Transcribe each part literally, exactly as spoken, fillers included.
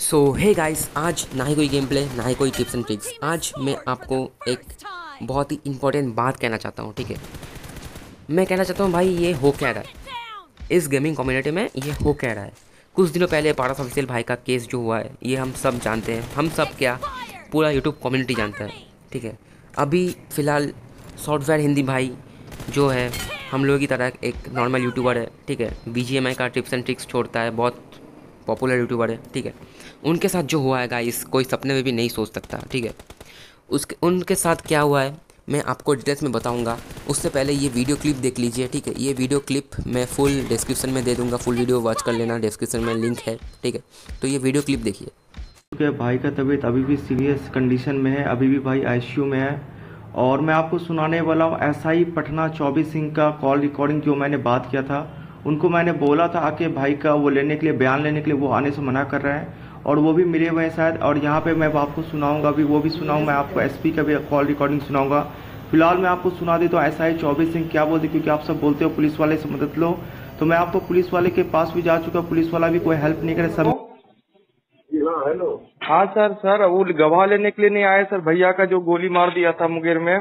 सो hey guys, आज ना ही कोई गेम प्ले ना ही कोई टिप्स एंड ट्रिक्स। आज मैं आपको एक बहुत ही इंपॉर्टेंट बात कहना चाहता हूँ। ठीक है, मैं कहना चाहता हूँ भाई, ये हो क्या रहा है इस गेमिंग कम्युनिटी में, ये हो क्या रहा है। कुछ दिनों पहले पारस ऑफिशियल भाई का केस जो हुआ है, ये हम सब जानते हैं। हम सब क्या, पूरा यूट्यूब कम्युनिटी जानता है। ठीक है, अभी फ़िलहाल सॉफ्टवेयर हिंदी भाई जो है, हम लोगों की तरह एक नॉर्मल यूट्यूबर है। ठीक है, बीजीएमआई का टिप्स एंड ट्रिक्स छोड़ता है, बहुत पॉपुलर यूट्यूबर है। ठीक है, उनके साथ जो हुआ है गाइस, कोई सपने में भी नहीं सोच सकता। ठीक है, उसके उनके साथ क्या हुआ है मैं आपको डिटेल्स में बताऊंगा। उससे पहले ये वीडियो क्लिप देख लीजिए। ठीक है, ये वीडियो क्लिप मैं फुल डिस्क्रिप्शन में दे दूंगा, फुल वीडियो वॉच कर लेना, डिस्क्रिप्शन में लिंक है। ठीक है, तो ये वीडियो क्लिप देखिए। के भाई का तबीयत अभी भी सीरियस कंडीशन में है, अभी भी भाई आईसीयू में है। और मैं आपको सुनाने वाला हूँ एसआई पटना चौबे सिंह का कॉल रिकॉर्डिंग, जो मैंने बात किया था। उनको मैंने बोला था आके भाई का वो लेने के लिए, बयान लेने के लिए, वो आने से मना कर रहे हैं और वो भी मिले हुए हैं शायद। और यहाँ पे मैं आपको सुनाऊंगा, अभी वो भी सुनाऊँ, मैं आपको एसपी का भी कॉल रिकॉर्डिंग सुनाऊंगा। फिलहाल मैं आपको सुना देता हूँ एसआई चौबे सिंह क्या बोलते, क्योंकि आप सब बोलते हो पुलिस वाले से मदद लो। तो मैं आपको पुलिस वाले के पास भी जा चुका, पुलिस वाला भी कोई हेल्प नहीं करे, सब। हाँ हेलो। हाँ सर, सर वो गवाह लेने के लिए नहीं आए सर, भैया का जो गोली मार दिया था मुंगेर में।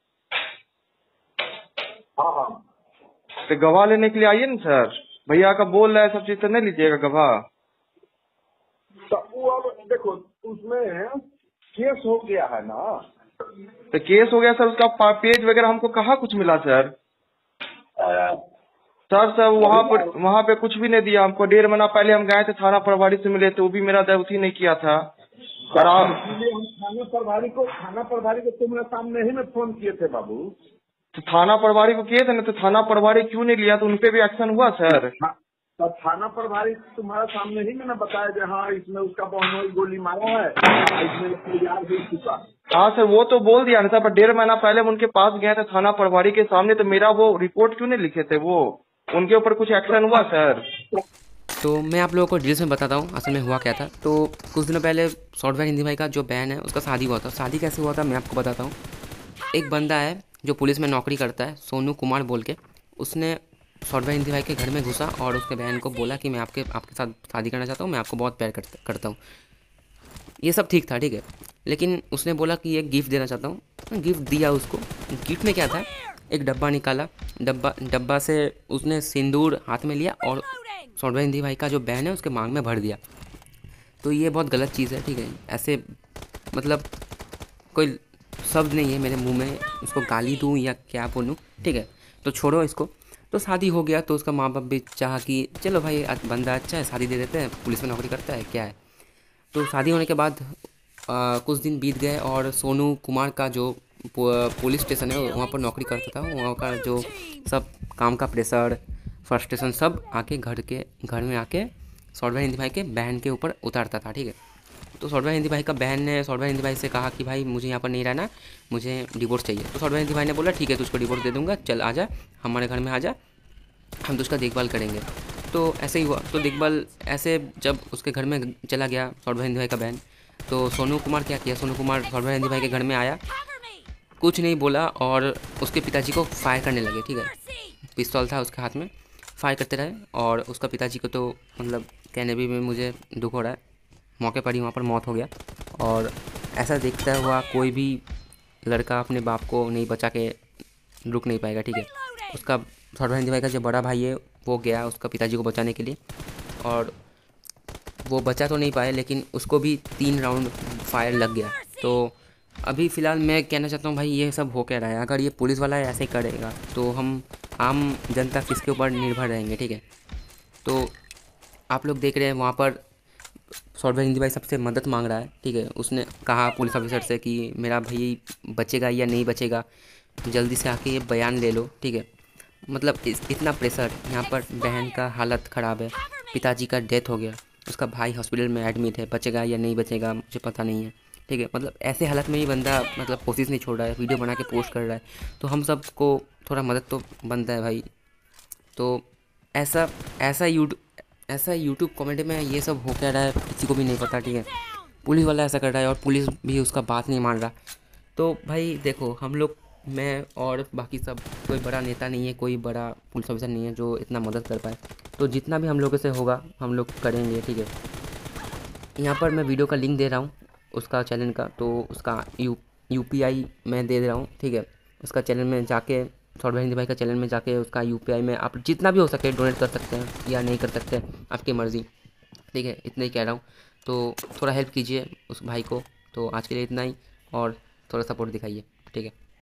हाँ हाँ। तो गवाह लेने के लिए आइए ना सर, भैया का बोल रहा है सब चीज, तो नहीं लीजिएगा गवाह। तो वो अब देखो, उसमें केस हो गया है ना। तो केस हो गया सर, उसका पा- पेज वगैरह हमको कहाँ कुछ मिला सर। अ, सर सर वहाँ अभी पर वहाँ पे कुछ भी नहीं दिया हमको। डेढ़ महीना पहले हम गए थे थाना प्रभारी से मिले थे, वो भी मेरा दया नहीं किया था। और तो आप इसीलिए हम थाना प्रभारी को थाना प्रभारी को तुम्हारे सामने ही में फोन किए थे बाबू। तो थाना प्रभारी को किए थे ना, तो थाना प्रभारी क्यों नहीं लिया, तो उनपे भी एक्शन हुआ सर। हाँ, तो थाना प्रभारी तुम्हारे सामने ही में ना बताया कि हाँ इसमें उसका बहनोई गोली मारा है, इसमें तैयार हो चुका। हाँ सर, वो तो बोल दिया ना सर, पर डेढ़ महीना पहले हम उनके पास गए थे थाना प्रभारी के सामने, तो मेरा वो रिपोर्ट क्यों नहीं लिखे थे, वो उनके ऊपर कुछ एक्शन हुआ सर। तो मैं आप लोगों को डिटेल्स में बताता हूँ असल में हुआ क्या था। तो कुछ दिनों पहले सॉफ्टवेयर हिंदी भाई का जो बहन है, उसका शादी हुआ था। शादी कैसे हुआ था मैं आपको बताता हूँ। एक बंदा है जो पुलिस में नौकरी करता है, सोनू कुमार बोल के। उसने सॉफ्टवेयर हिंदी भाई के घर में घुसा और उसके बहन को बोला कि मैं आपके आपके साथ शादी करना चाहता हूँ, मैं आपको बहुत प्यार करता करता हूँ। ये सब ठीक था। ठीक है, लेकिन उसने बोला कि एक गिफ्ट देना चाहता हूँ। गिफ्ट दिया उसको। गिफ्ट में क्या था, एक डब्बा निकाला। डब्बा डब्बा से उसने सिंदूर हाथ में लिया और सॉफ्टवेयर हिंदी भाई का जो बहन है उसके मांग में भर दिया। तो ये बहुत गलत चीज़ है। ठीक है, ऐसे मतलब कोई शब्द नहीं है मेरे मुंह में उसको गाली दूँ या क्या बोलूँ। ठीक है, तो छोड़ो इसको। तो शादी हो गया तो उसका माँ बाप भी चाहा कि चलो भाई बंदा अच्छा है, शादी दे देते हैं, पुलिस में नौकरी करता है, क्या है। तो शादी होने के बाद आ, कुछ दिन बीत गए और सोनू कुमार का जो पु- पुलिस स्टेशन है वहाँ पर नौकरी करता था, वहाँ का जो सब काम का प्रेशर, फ्रस्ट्रेशन सब आके घर के घर में आके सॉफ्टवेयर हिंदी भाई के बहन के ऊपर उतारता था। ठीक है, तो सॉफ्टवेयर हिंदी भाई का बहन ने सॉफ्टवेयर हिंदी भाई से कहा कि भाई मुझे यहाँ पर नहीं रहना, मुझे डिवोर्स चाहिए। तो सॉफ्टवेयर हिंदी भाई ने बोला ठीक है, तुझको डिवोर्स दे दूँगा, चल आ जा हमारे घर में, आ जा, हम तो उसका देखभाल करेंगे। तो ऐसे ही हुआ। तो देखभाल ऐसे जब उसके घर में चला गया सौरभ हिंदी भाई का बहन, तो सोनू कुमार क्या किया, सोनू कुमार सौरभ हिंदी भाई के घर में आया, कुछ नहीं बोला और उसके पिताजी को फायर करने लगे। ठीक है, पिस्तौल था उसके हाथ में, फायर करते रहे। और उसका पिताजी को तो मतलब कहने भी में मुझे दुख हो रहा है, मौके पर ही वहाँ पर मौत हो गया। और ऐसा देखता हुआ कोई भी लड़का अपने बाप को नहीं बचा के रुक नहीं पाएगा। ठीक है, उसका सौरभ हिंदी भाई का जो बड़ा भाई है वो गया उसका पिताजी को बचाने के लिए, और वो बचा तो नहीं पाया लेकिन उसको भी तीन राउंड फायर लग गया। तो अभी फ़िलहाल मैं कहना चाहता हूँ भाई, ये सब हो क्या रहा है। अगर ये पुलिस वाला ऐसे ही करेगा तो हम आम जनता किसके ऊपर निर्भर रहेंगे। ठीक है, तो आप लोग देख रहे हैं वहाँ पर सौरभ हिंदी भाई सबसे मदद मांग रहा है। ठीक है, उसने कहा पुलिस ऑफिसर से कि मेरा भाई बचेगा या नहीं बचेगा, जल्दी से आके ये बयान ले लो। ठीक है, मतलब इस इतना प्रेशर, यहाँ पर बहन का हालत ख़राब है, पिताजी का डेथ हो गया, उसका भाई हॉस्पिटल में एडमिट है, बचेगा या नहीं बचेगा मुझे पता नहीं है। ठीक है, मतलब ऐसे हालत में ही बंदा मतलब कोशिश नहीं छोड़ रहा है, वीडियो बना के पोस्ट कर रहा है। तो हम सबको थोड़ा मदद तो बनता है भाई। तो ऐसा ऐसा यूट्यूब ऐसा यूट्यूब कॉमेडी में ये सब हो क्या रहा है किसी को भी नहीं पता। ठीक है, पुलिस वाला ऐसा कर रहा है और पुलिस भी उसका बात नहीं मान रहा। तो भाई देखो, हम लोग, मैं और बाकी सब कोई बड़ा नेता नहीं है, कोई बड़ा पुलिस ऑफिसर नहीं है जो इतना मदद कर पाए। तो जितना भी हम लोगों से होगा हम लोग करेंगे। ठीक है, यहाँ पर मैं वीडियो का लिंक दे रहा हूँ उसका चैनल का, तो उसका यू यू पी आई मैं दे दे रहा हूँ, ठीक है। उसका चैनल में जाके, सॉफ्टवेयर हिंदी भाई का चैनल में जाके उसका यू पी आई में आप जितना भी हो सके डोनेट कर सकते हैं या नहीं कर सकते, आपकी मर्ज़ी, ठीक है। इतना ही कह रहा हूँ, तो थोड़ा हेल्प कीजिए उस भाई को। तो आज के लिए इतना ही, और थोड़ा सपोर्ट दिखाइए, ठीक है।